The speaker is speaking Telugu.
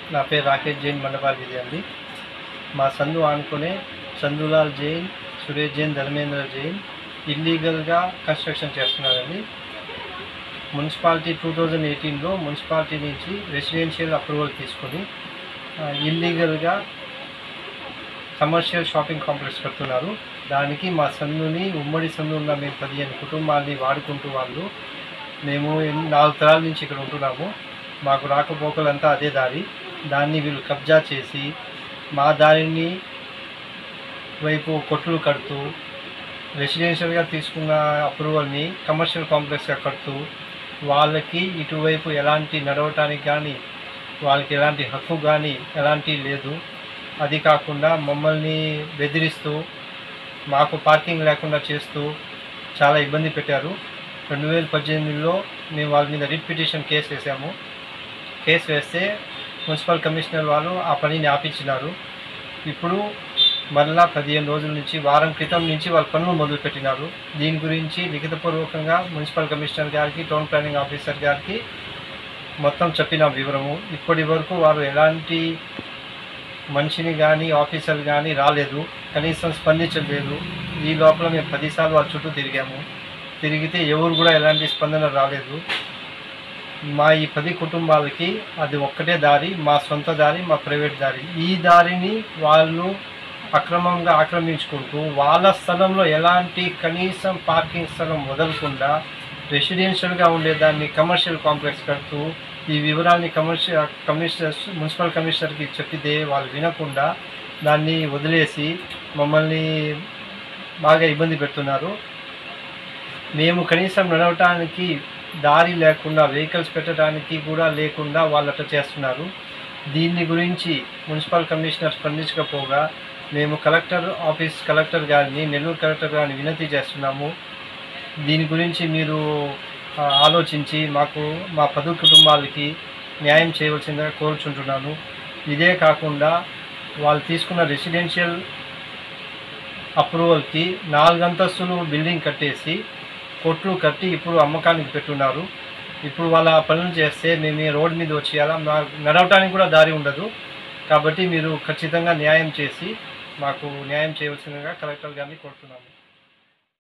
నా పేరు రాకేష్ జైన్ మండపాల వీధి అండి. మా సందు ఆనుకునే చందులాల్ జైన్, సురేష్ జైన్, ధర్మేంద్ర జైన్ ఇల్లీగల్గా కన్స్ట్రక్షన్ చేస్తున్నారండి. మున్సిపాలిటీ 2018లో మున్సిపాలిటీ నుంచి రెసిడెన్షియల్ అప్రూవల్ తీసుకొని ఇల్లీగల్గా కమర్షియల్ షాపింగ్ కాంప్లెక్స్ కడుతున్నారు. దానికి మా సందుని, ఉమ్మడి సందు ఉన్న మేము 15 కుటుంబాలని వాడుకుంటూ మేము 4 తరాల నుంచి ఇక్కడ ఉంటున్నాము. మాకు రాకపోకలంతా అదే దారి. దాన్ని వీళ్ళు కబ్జా చేసి మా దారిని వైపు కొట్లు కడుతూ రెసిడెన్షియల్గా తీసుకున్న అప్రూవల్ని కమర్షియల్ కాంప్లెక్స్గా కడుతూ వాళ్ళకి ఇటువైపు ఎలాంటి నడవటానికి కానీ వాళ్ళకి ఎలాంటి హక్కు కానీ ఎలాంటి లేదు. అది కాకుండా మమ్మల్ని బెదిరిస్తూ మాకు పార్కింగ్ లేకుండా చేస్తూ చాలా ఇబ్బంది పెట్టారు. 2018లో మేము వాళ్ళ మీద రిట్ పిటిషన్ కేసు వేసాము. కేసు వేస్తే మున్సిపల్ కమిషనర్ వాళ్ళు ఆ పనిని ఆపించినారు. ఇప్పుడు మరలా 15 రోజుల నుంచి, వారం క్రితం నుంచి వాళ్ళ పనులు మొదలుపెట్టినారు. దీని గురించి లిఖితపూర్వకంగా మున్సిపల్ కమిషనర్ గారికి, టౌన్ ప్లానింగ్ ఆఫీసర్ గారికి మొత్తం చెప్పిన వివరము. ఇప్పటి వరకు వారు ఎలాంటి మనిషిని కానీ ఆఫీసర్ కానీ రాలేదు, కనీసం స్పందించలేదు. ఈ లోపల మేము 10 సార్లు వాళ్ళ చుట్టూ తిరిగితే ఎవరు కూడా ఎలాంటి స్పందన రాలేదు. మా ఈ 10 కుటుంబాలకి అది ఒక్కటే దారి, మా సొంత దారి, మా ప్రైవేట్ దారి. ఈ దారిని వాళ్ళు అక్రమంగా ఆక్రమించుకుంటూ వాళ్ళ స్థలంలో ఎలాంటి కనీసం పార్కింగ్ స్థలం వదలకుండా రెసిడెన్షియల్గా ఉండేదాన్ని కమర్షియల్ కాంప్లెక్స్ కడుతూ ఈ వివరాన్ని మున్సిపల్ కమిషనర్కి చెప్పితే వాళ్ళు వినకుండా దాన్ని వదిలేసి మమ్మల్ని బాగా ఇబ్బంది పెడుతున్నారు. మేము కనీసం నడవటానికి దారి లేకుండా, వెహికల్స్ పెట్టడానికి కూడా లేకుండా వాళ్ళు అట్లా చేస్తున్నారు. దీన్ని గురించి మున్సిపల్ కమిషనర్ స్పందించకపోగా మేము కలెక్టర్ గారిని, నెల్లూరు కలెక్టర్ గారిని వినతి చేస్తున్నాము. దీని గురించి మీరు ఆలోచించి మాకు, మా 10 కుటుంబాలకి న్యాయం చేయవలసిందిగా కోరుచుంటున్నాను. ఇదే కాకుండా వాళ్ళు తీసుకున్న రెసిడెన్షియల్ అప్రూవల్కి 4 అంతస్తులు బిల్డింగ్ కట్టేసి కొట్లు కట్టి ఇప్పుడు అమ్మకానికి పెట్టున్నారు. ఇప్పుడు వాళ్ళ పనులు చేస్తే మేము ఈ రోడ్డు మీద వచ్చేయాలా, నడవటానికి కూడా దారి ఉండదు. కాబట్టి మీరు ఖచ్చితంగా న్యాయం చేసి మాకు న్యాయం చేయవలసిందిగా కలెక్టర్ గారిని కోరుతున్నాము.